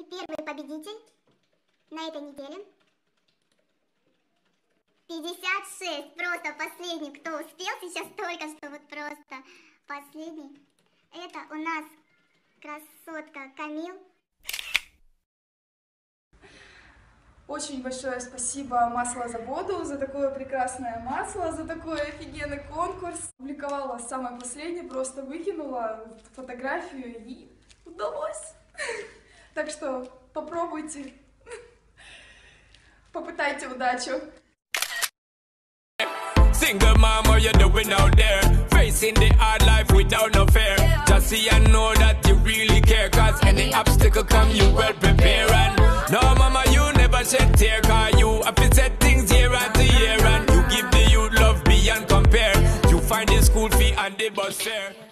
первый победитель на этой неделе. 56, просто последний, кто успел сейчас только что, вот просто последний. Это у нас красотка Камил. Очень большое спасибо Маслозаводу за такое прекрасное масло, за такой офигенный конкурс. Публиковала самое последнее, просто выкинула фотографию и удалось. Так что попробуйте, попытайте удачу. Single mom, what you doing out there? Facing the hard life without no fear. Just see and know that you really care. Cause any obstacle come, you well prepare. And no mama, you never shed tear. Cause you have to set things year after year. And you give the youth love beyond compare. You find the school fee and the bus fare.